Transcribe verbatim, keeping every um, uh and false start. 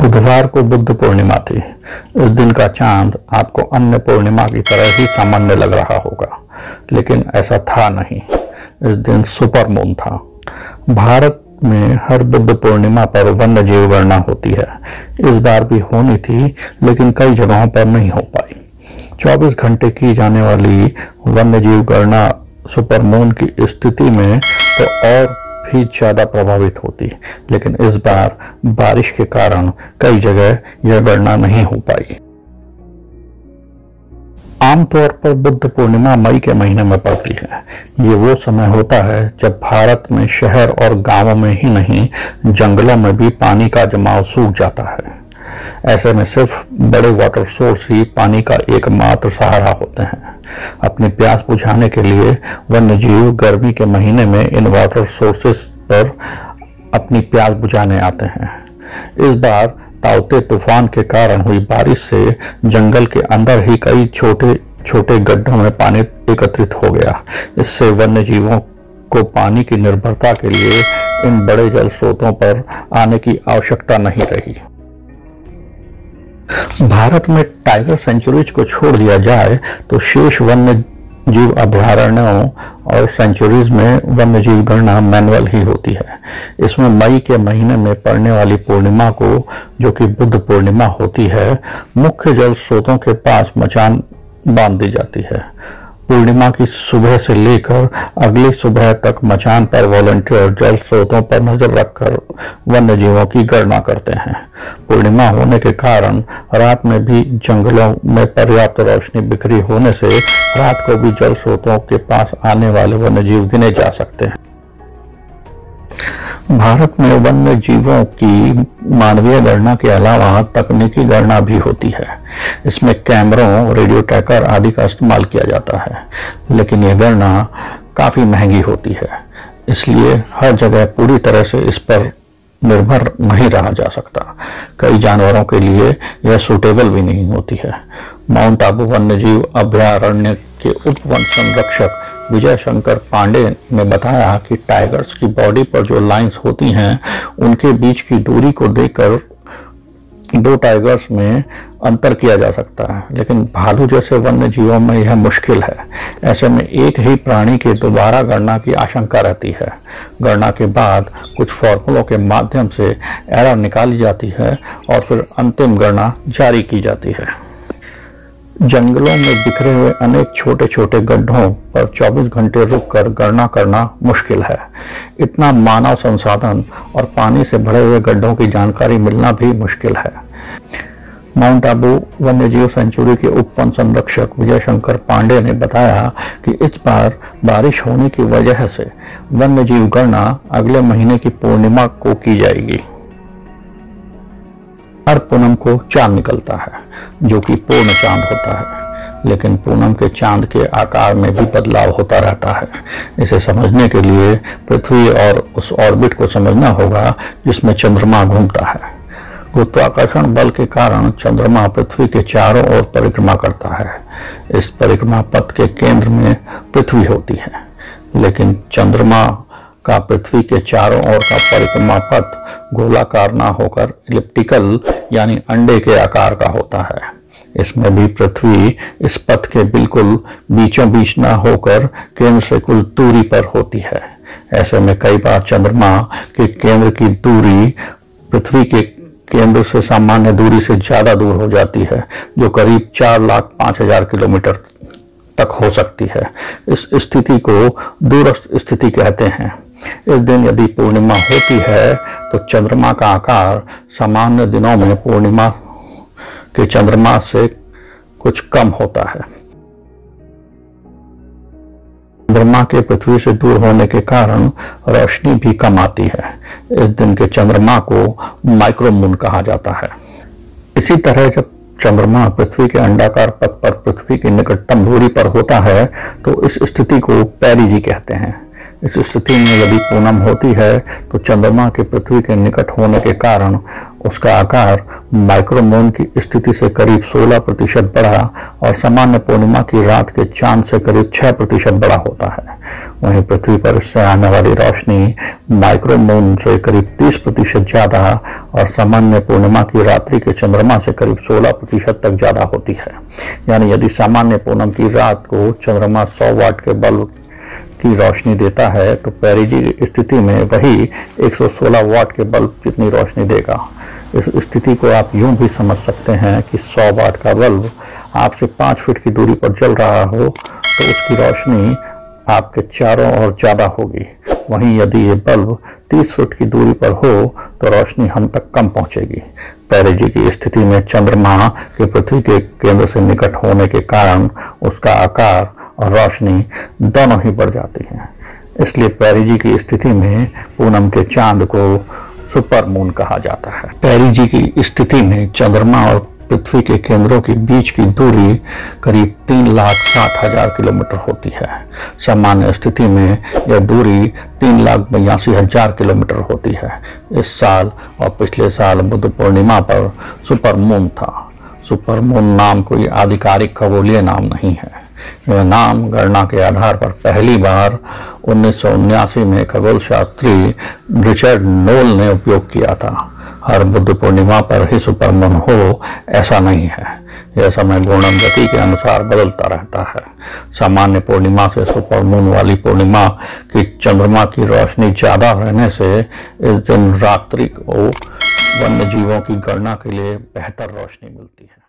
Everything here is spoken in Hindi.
बुधवार को बुद्ध पूर्णिमा थी। इस दिन का चांद आपको अन्य पूर्णिमा की तरह ही सामान्य लग रहा होगा, लेकिन ऐसा था नहीं। इस दिन सुपर मून था। भारत में हर बुद्ध पूर्णिमा पर वन्य जीव गणना होती है। इस बार भी होनी थी, लेकिन कई जगहों पर नहीं हो पाई। चौबीस घंटे की जाने वाली वन्य जीव गणना सुपर मून की स्थिति में तो और भी ज्यादा प्रभावित होती, लेकिन इस बार बारिश के कारण कई जगह यह गणना नहीं हो पाई। आमतौर पर बुद्ध पूर्णिमा मई के महीने में पड़ती है। ये वो समय होता है जब भारत में शहर और गांवों में ही नहीं, जंगलों में भी पानी का जमाव सूख जाता है। ऐसे में सिर्फ बड़े वाटर सोर्स ही पानी का एकमात्र सहारा होते हैं। अपनी प्यास बुझाने के लिए वन्य जीव गर्मी के महीने में इन वाटर सोर्सेस पर अपनी प्यास बुझाने आते हैं। इस बार ताउते तूफान के कारण हुई बारिश से जंगल के अंदर ही कई छोटे छोटे गड्ढों में पानी एकत्रित हो गया। इससे वन्य जीवों को पानी की निर्भरता के लिए इन बड़े जल स्रोतों पर आने की आवश्यकता नहीं रही। भारत में टाइगर सेंचुरीज को छोड़ दिया जाए तो शेष वन्य जीव अभयारण्यों और सेंचुरीज में वन्य जीव गणना मैनुअल ही होती है। इसमें मई के महीने में पड़ने वाली पूर्णिमा को, जो कि बुद्ध पूर्णिमा होती है, मुख्य जल स्रोतों के पास मचान बांध दी जाती है। पूर्णिमा की सुबह से लेकर अगली सुबह तक मचान पर वॉलंटियर जल स्रोतों पर नजर रखकर वन्य जीवों की गणना करते हैं। पूर्णिमा होने के कारण रात में भी जंगलों में पर्याप्त रोशनी बिखरी होने से रात को भी जल स्रोतों के पास आने वाले वन्य जीव गिने जा सकते हैं। भारत में वन्य जीवों की मानवीय गणना के अलावा तकनीकी गणना भी होती है। इसमें कैमरों, रेडियो ट्रैकर आदि का इस्तेमाल किया जाता है, लेकिन यह गणना काफी महंगी होती है, इसलिए हर जगह पूरी तरह से इस पर निर्भर नहीं रहा जा सकता। कई जानवरों के लिए यह सूटेबल भी नहीं होती है। माउंट आबू वन्य जीव अभयारण्य के उप वन संरक्षक विजय शंकर पांडे ने बताया कि टाइगर्स की बॉडी पर जो लाइंस होती हैं, उनके बीच की दूरी को देखकर दो टाइगर्स में अंतर किया जा सकता है, लेकिन भालू जैसे वन्य जीवों में यह मुश्किल है। ऐसे में एक ही प्राणी की दोबारा गणना की आशंका रहती है। गणना के बाद कुछ फॉर्मूलों के माध्यम से एरर निकाली जाती है और फिर अंतिम गणना जारी की जाती है। जंगलों में बिखरे हुए अनेक छोटे छोटे गड्ढों पर चौबीस घंटे रुककर गणना करना मुश्किल है। इतना मानव संसाधन और पानी से भरे हुए गड्ढों की जानकारी मिलना भी मुश्किल है। माउंट आबू वन्य जीव सेंचुरी के उप वन संरक्षक विजय शंकर पांडे ने बताया कि इस बार बारिश होने की वजह से वन्य जीव गणना अगले महीने की पूर्णिमा को की जाएगी। हर पूनम को चांद निकलता है, जो कि पूर्ण चांद होता है, लेकिन पूनम के चांद के आकार में भी बदलाव होता रहता है। इसे समझने के लिए पृथ्वी और उस ऑर्बिट को समझना होगा जिसमें चंद्रमा घूमता है। गुरुत्वाकर्षण बल के कारण चंद्रमा पृथ्वी के चारों ओर परिक्रमा करता है। इस परिक्रमा पथ के केंद्र में पृथ्वी होती है, लेकिन चंद्रमा का पृथ्वी के चारों ओर का परिक्रमा पथ गोलाकार ना होकर इलिप्टिकल यानी अंडे के आकार का होता है। इसमें भी पृथ्वी इस पथ के बिल्कुल बीचों बीच न होकर केंद्र से कुछ दूरी पर होती है। ऐसे में कई बार चंद्रमा के केंद्र की दूरी पृथ्वी के केंद्र से सामान्य दूरी से ज्यादा दूर हो जाती है, जो करीब चार लाख पांच हजार किलोमीटर तक हो सकती है। इस स्थिति को दूरस्थ स्थिति कहते हैं। इस दिन यदि पूर्णिमा होती है तो चंद्रमा का आकार सामान्य दिनों में पूर्णिमा के चंद्रमा से कुछ कम होता है। चंद्रमा के पृथ्वी से दूर होने के कारण रोशनी भी कम आती है। इस दिन के चंद्रमा को माइक्रोमून कहा जाता है। इसी तरह जब चंद्रमा पृथ्वी के अंडाकार पथ पर पृथ्वी की निकटतम दूरी पर होता है तो इस स्थिति को पेरिजी कहते हैं। इस स्थिति में यदि पूनम होती है तो चंद्रमा के पृथ्वी के निकट होने के कारण उसका आकार माइक्रोमून की स्थिति से करीब सोलह प्रतिशत बढ़ा और सामान्य पूर्णिमा की रात के चांद से करीब छह प्रतिशत बड़ा होता है। वहीं पृथ्वी पर इससे आने वाली रोशनी माइक्रोमून से करीब तीस प्रतिशत ज़्यादा और सामान्य पूर्णिमा की रात्रि के चंद्रमा से करीब सोलह प्रतिशत तक ज़्यादा होती है। यानी यदि सामान्य पूनम की रात को चंद्रमा सौ वाट के बल्ब की रोशनी देता है तो पेरिजी की स्थिति में वही एक सौ सोलह वाट के बल्ब जितनी रोशनी देगा। इस स्थिति को आप यूं भी समझ सकते हैं कि सौ वाट का बल्ब आपसे पाँच फीट की दूरी पर जल रहा हो तो उसकी रोशनी आपके चारों ओर ज़्यादा होगी। वहीं यदि ये बल्ब तीस फीट की दूरी पर हो तो रोशनी हम तक कम पहुंचेगी। पेरिजी की स्थिति में चंद्रमा के पृथ्वी के केंद्र से निकट होने के कारण उसका आकार और रोशनी दोनों ही बढ़ जाती हैं। इसलिए पेरिजी की स्थिति में पूनम के चांद को सुपर मून कहा जाता है। पेरिजी की स्थिति में चंद्रमा और पृथ्वी के केंद्रों के बीच की दूरी करीब तीन लाख साठ हजार किलोमीटर होती है। सामान्य स्थिति में यह दूरी तीन लाख बयासी हजार किलोमीटर होती है। इस साल और पिछले साल बुद्ध पूर्णिमा पर सुपर मून था। सुपर मून नाम कोई आधिकारिक खगोलीय नाम नहीं है। यह नाम गणना के आधार पर पहली बार उन्नीस सौ उन्यासी में खगोल शास्त्री रिचर्ड नोल ने उपयोग किया था। हर बुद्ध पूर्णिमा पर ही सुपर मून हो ऐसा नहीं है। यह समय घूर्णन गति के अनुसार बदलता रहता है। सामान्य पूर्णिमा से सुपर मून वाली पूर्णिमा की चंद्रमा की रोशनी ज़्यादा रहने से इस दिन रात्रि को वन्य जीवों की गणना के लिए बेहतर रोशनी मिलती है।